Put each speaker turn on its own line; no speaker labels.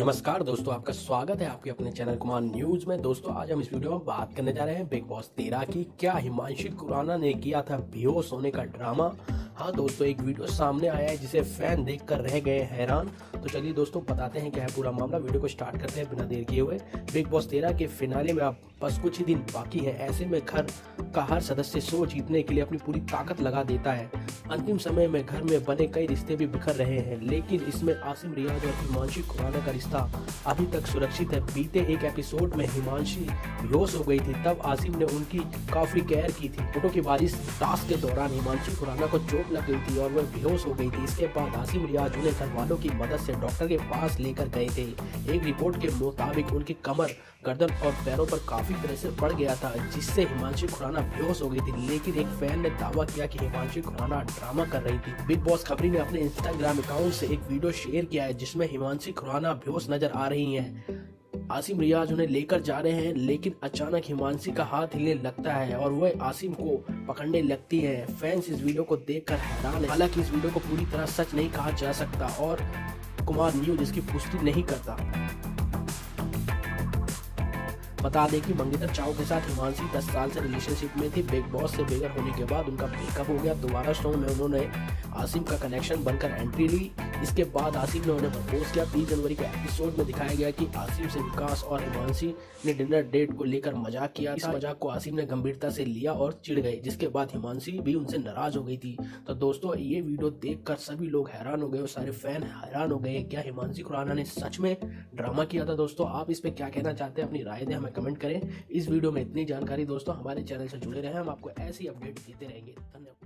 नमस्कार दोस्तों, आपका स्वागत है आपके अपने चैनल कुमार न्यूज में। दोस्तों आज हम इस वीडियो में बात करने जा रहे हैं बिग बॉस 13 की। क्या हिमांशी खुराना ने किया था बेहोश होने का ड्रामा? हाँ दोस्तों, एक वीडियो सामने आया है जिसे फैन देखकर रह गए हैरान। तो चलिए दोस्तों बताते हैं क्या है पूरा मामला। वीडियो को स्टार्ट करते हैं बिना देर किए हुए। बिग बॉस 13 के फिनाले में अब बस कुछ ही दिन बाकी है। ऐसे में घर का हर सदस्य शो जीतने के लिए अपनी पूरी ताकत लगा देता है। अंतिम समय में घर में बने कई रिश्ते भी बिखर रहे हैं, लेकिन इसमें आसिम, रियाज और हिमांशी खुराना का रिश्ता अभी तक सुरक्षित है। बीते एक एपिसोड में हिमांशी बेहोश हो गई थी, तब आसिम ने उनकी काफी केयर की थी। फोटो की बारिश टास्क के दौरान हिमांशी खुराना को चोट लग गई थी और वह बेहोश हो गई थी। इसके बाद आसिम, रियाज उन्हें घर वालों की मदद से डॉक्टर के पास लेकर गए थे। एक रिपोर्ट के मुताबिक उनकी कमर, गर्दन और पैरों पर काफी प्रेशर पड़ गया था, जिससे हिमांशी खुराना बेहोश हो गई थी। लेकिन एक फैन ने दावा किया कि हिमांशी खुराना ड्रामा कर रही थी। बिग बॉस खबरी ने अपने इंस्टाग्राम अकाउंट से एक वीडियो शेयर किया है जिसमें हिमांशी खुराना बेहोश नजर आ रही हैं। आसिम, रियाज उन्हें लेकर जा रहे हैं, लेकिन अचानक हिमांशी का हाथ हिलने लगता है और वह आसिम को पकड़ने लगती है। फैंस इस वीडियो को देखकर हैरान है। हालांकि इस वीडियो को पूरी तरह सच नहीं कहा जा सकता और कुमार न्यूज इसकी पुष्टि नहीं करता। बता दें कि मंगेतर चाव के साथ हिमांशी 10 साल से रिलेशनशिप में थी। बिग बॉस से बेघर होने के बाद उनका ब्रेकअप हो गया। दोबारा शो में उन्होंने आसिम का कनेक्शन बनकर एंट्री ली। इसके बाद आसिम ने उन्हें प्रपोज किया। 30 जनवरी के एपिसोड में दिखाया गया कि आसिम से विकास और हिमांशी ने डिनर डेट को लेकर मजाक किया। इस मजाक को आसिम ने गंभीरता से लिया और चिढ़ गए, जिसके बाद हिमांशी भी उनसे नाराज हो गई थी। तो दोस्तों ये वीडियो देखकर सभी लोग हैरान हो गए और सारे फैन हैरान हो गए। क्या हिमांशी खुराना ने सच में ड्रामा किया था? दोस्तों आप इस पे क्या कहना चाहते हैं? अपनी राय दें, हमें कमेंट करें। इस वीडियो में इतनी जानकारी दोस्तों। हमारे चैनल से जुड़े रहें, हम आपको ऐसी अपडेट देते रहेंगे। धन्यवाद।